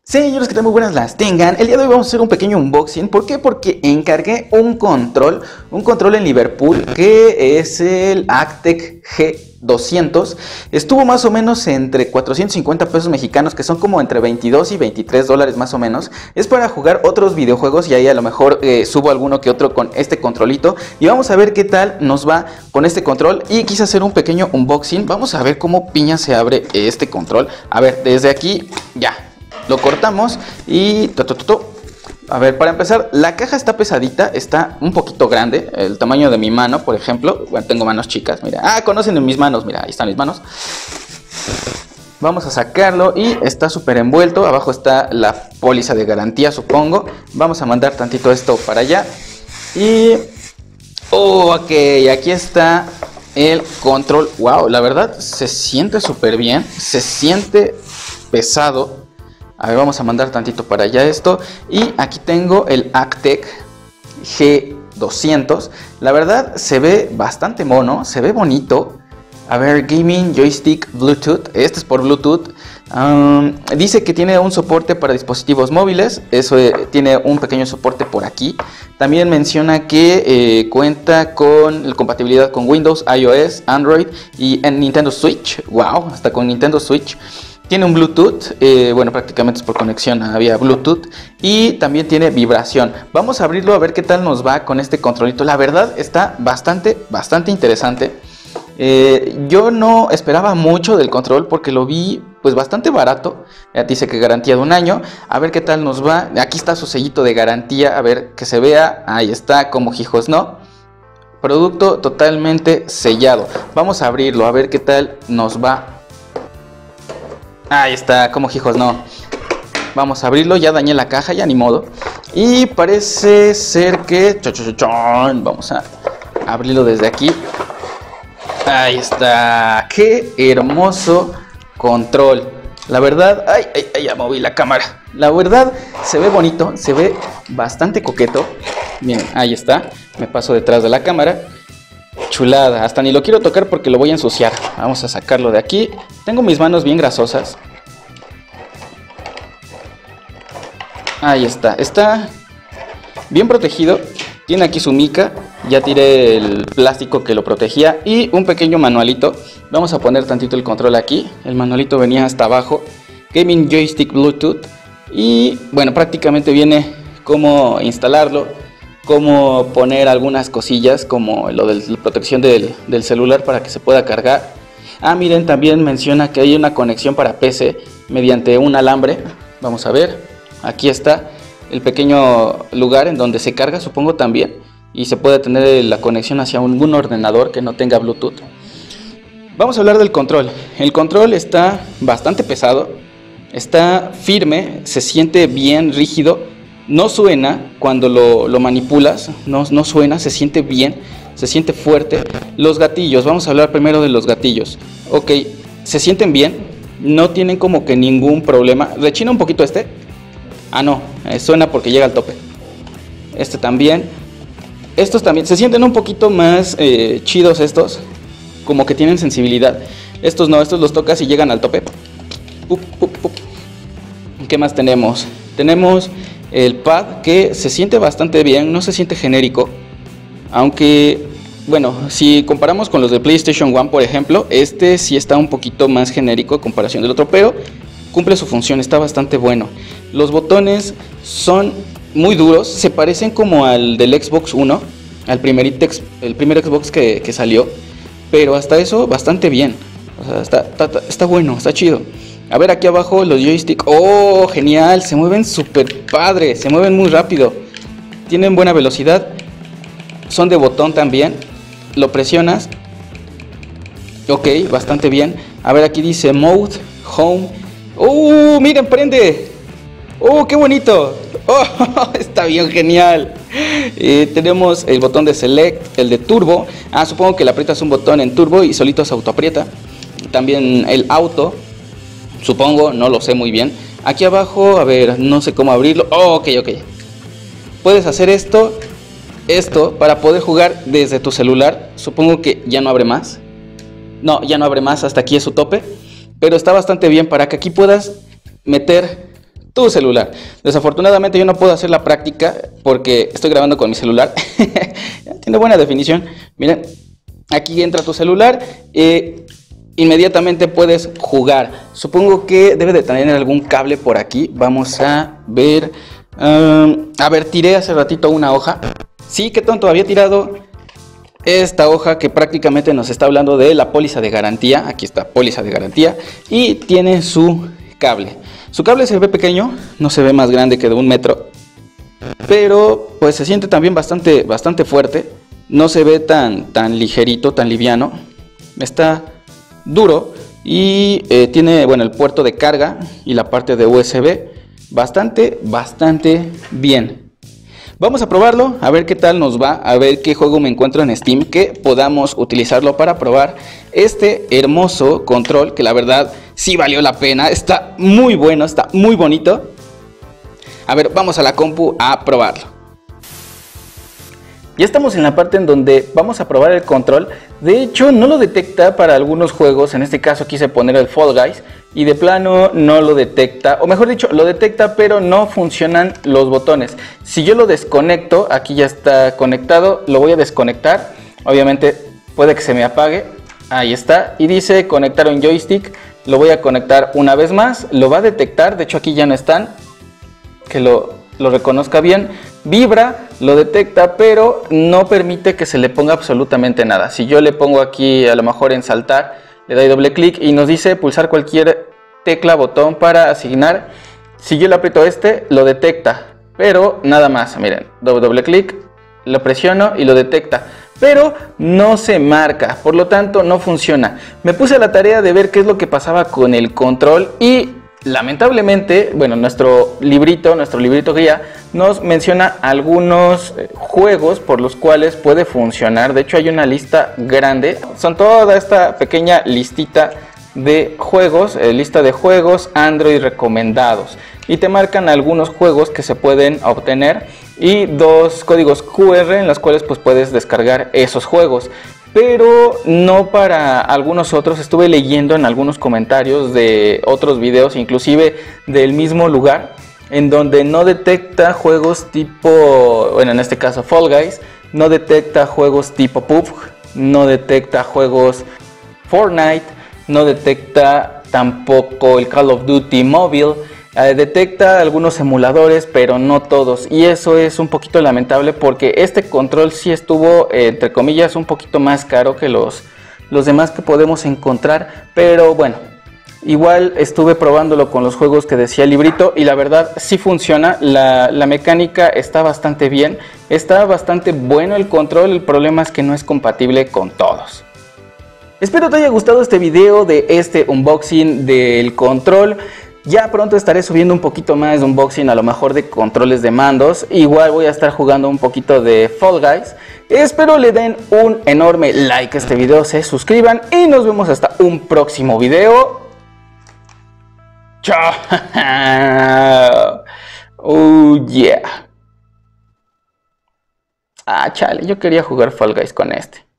Señores, que tan muy buenas las tengan. El día de hoy vamos a hacer un pequeño unboxing. ¿Por qué? Porque encargué un control en Liverpool, que es el Actec G200. Estuvo más o menos entre 450 pesos mexicanos, que son como entre 22 y 23 dólares más o menos. Es para jugar otros videojuegos y ahí a lo mejor subo alguno que otro con este controlito. Y vamos a ver qué tal nos va con este control. Y quise hacer un pequeño unboxing. Vamos a ver cómo piña se abre este control. A ver, desde aquí ya lo cortamos y a ver, para empezar, la caja está pesadita, está un poquito grande, el tamaño de mi mano, por ejemplo. Bueno, tengo manos chicas, mira. Conocen mis manos, mira, ahí están mis manos. Vamos a sacarlo y está súper envuelto. Abajo está la póliza de garantía, supongo. Vamos a mandar tantito esto para allá. Y ok, aquí está el control. Wow, la verdad se siente súper bien, se siente pesado. A ver, vamos a mandar tantito para allá esto. Y aquí tengo el Actec G200. La verdad se ve bastante mono, se ve bonito. A ver, Gaming Joystick Bluetooth. Este es por Bluetooth. Dice que tiene un soporte para dispositivos móviles. Eso tiene un pequeño soporte por aquí. También menciona que cuenta con compatibilidad con Windows, iOS, Android y en Nintendo Switch. Wow, hasta con Nintendo Switch. Tiene un Bluetooth, bueno, prácticamente es por conexión vía Bluetooth. Y también tiene vibración. Vamos a abrirlo a ver qué tal nos va con este controlito. La verdad está bastante interesante. Yo no esperaba mucho del control porque lo vi pues bastante barato. Ya dice que garantía de 1 año. A ver qué tal nos va. Aquí está su sellito de garantía. A ver que se vea. Ahí está, como hijos no. Producto totalmente sellado. Vamos a abrirlo a ver qué tal nos va. Ahí está, como hijos no. Vamos a abrirlo, ya dañé la caja, ya ni modo. Y parece ser que... Vamos a abrirlo desde aquí. Ahí está. Qué hermoso control. La verdad, ya moví la cámara. La verdad, se ve bonito, se ve bastante coqueto. Miren, ahí está. Me paso detrás de la cámara. Chulada, hasta ni lo quiero tocar porque lo voy a ensuciar. Vamos a sacarlo de aquí. Tengo mis manos bien grasosas. Ahí está, está bien protegido. Tiene aquí su mica. Ya tiré el plástico que lo protegía. Y un pequeño manualito. Vamos a poner tantito el control aquí. El manualito venía hasta abajo. Gaming Joystick Bluetooth. Y bueno, prácticamente viene cómo instalarlo, cómo poner algunas cosillas como lo de la protección del celular para que se pueda cargar. Miren, también menciona que hay una conexión para PC mediante un alambre. Vamos a ver, aquí está el pequeño lugar en donde se carga, supongo también, y se puede tener la conexión hacia algún ordenador que no tenga Bluetooth. Vamos a hablar del control. El control está bastante pesado, está firme, se siente bien rígido. No suena cuando lo manipulas, no suena, se siente bien, se siente fuerte. Los gatillos, vamos a hablar primero de los gatillos. Ok, se sienten bien, no tienen como que ningún problema. Rechina un poquito este. No, suena porque llega al tope. Este también. Estos también, se sienten un poquito más chidos estos, como que tienen sensibilidad. Estos no, estos los tocas y llegan al tope. ¿Qué más tenemos? Tenemos el pad, que se siente bastante bien, no se siente genérico. Aunque, bueno, si comparamos con los de PlayStation 1, por ejemplo, este sí está un poquito más genérico en comparación del otro, pero cumple su función, está bastante bueno. Los botones son muy duros, se parecen como al del Xbox One, el primer Xbox que salió, pero hasta eso bastante bien. O sea, está bueno, está chido. A ver, aquí abajo los joysticks. ¡Oh, genial! Se mueven súper padre, se mueven muy rápido. Tienen buena velocidad. Son de botón también. Lo presionas. Ok, bastante bien. A ver, aquí dice Mode, Home. ¡Oh, miren, prende! ¡Oh, qué bonito! ¡Oh, está bien genial! Tenemos el botón de Select, el de Turbo. Supongo que le aprietas un botón en Turbo y solito se autoaprieta. También el Auto. Supongo, no lo sé muy bien. Aquí abajo, a ver, no sé cómo abrirlo. Ok. Puedes hacer esto para poder jugar desde tu celular. Supongo que ya no abre más. No, ya no abre más, hasta aquí es su tope. Pero está bastante bien para que aquí puedas meter tu celular. Desafortunadamente yo no puedo hacer la práctica porque estoy grabando con mi celular. Tiene buena definición. Miren, aquí entra tu celular. Inmediatamente puedes jugar. Supongo que debe de tener algún cable por aquí. Vamos a ver. A ver, tiré hace ratito una hoja. Sí, qué tonto, había tirado esta hoja que prácticamente nos está hablando de la póliza de garantía. Aquí está, póliza de garantía. Y tiene su cable. Su cable se ve pequeño, no se ve más grande que de 1 metro. Pero pues se siente también bastante fuerte. No se ve tan ligerito, tan liviano. Está duro y tiene, bueno, el puerto de carga y la parte de USB bastante bien. Vamos a probarlo, a ver qué tal nos va, a ver qué juego me encuentro en Steam que podamos utilizarlo para probar este hermoso control que la verdad sí valió la pena. Está muy bueno, está muy bonito. A ver, vamos a la compu a probarlo. Ya estamos en la parte en donde vamos a probar el control. De hecho no lo detecta para algunos juegos, en este caso quise poner el Fall Guys y de plano no lo detecta, o mejor dicho lo detecta pero no funcionan los botones. Si yo lo desconecto, aquí ya está conectado, lo voy a desconectar, obviamente puede que se me apague, ahí está, y dice conectar un joystick, lo voy a conectar una vez más, lo va a detectar, de hecho aquí ya no están, que lo reconozca bien. Vibra, lo detecta, pero no permite que se le ponga absolutamente nada. Si yo le pongo aquí a lo mejor en saltar, le doy doble clic y nos dice pulsar cualquier tecla, botón para asignar. Si yo le aprieto este, lo detecta, pero nada más. Miren, doble clic, lo presiono y lo detecta, pero no se marca, por lo tanto no funciona. Me puse a la tarea de ver qué es lo que pasaba con el control y lamentablemente, bueno, nuestro librito guía nos menciona algunos juegos por los cuales puede funcionar. De hecho hay una lista grande, son toda esta pequeña listita de juegos, lista de juegos Android recomendados, y te marcan algunos juegos que se pueden obtener y 2 códigos QR en los cuales pues puedes descargar esos juegos. Pero no para algunos otros. Estuve leyendo en algunos comentarios de otros videos, inclusive del mismo lugar, en donde no detecta juegos tipo, bueno, en este caso Fall Guys, no detecta juegos tipo PUBG, no detecta juegos Fortnite, no detecta tampoco el Call of Duty Mobile. Detecta algunos emuladores, pero no todos, y eso es un poquito lamentable porque este control sí estuvo, entre comillas, un poquito más caro que los demás que podemos encontrar, pero bueno, igual estuve probándolo con los juegos que decía el librito y la verdad sí funciona. La mecánica está bastante bien, está bastante bueno el control, el problema es que no es compatible con todos. Espero te haya gustado este video de este unboxing del control. Ya pronto estaré subiendo un poquito más de unboxing, a lo mejor de controles de mandos. Igual voy a estar jugando un poquito de Fall Guys. Espero le den un enorme like a este video, se suscriban y nos vemos hasta un próximo video. Chao. Oh yeah. Ah, chale, yo quería jugar Fall Guys con este.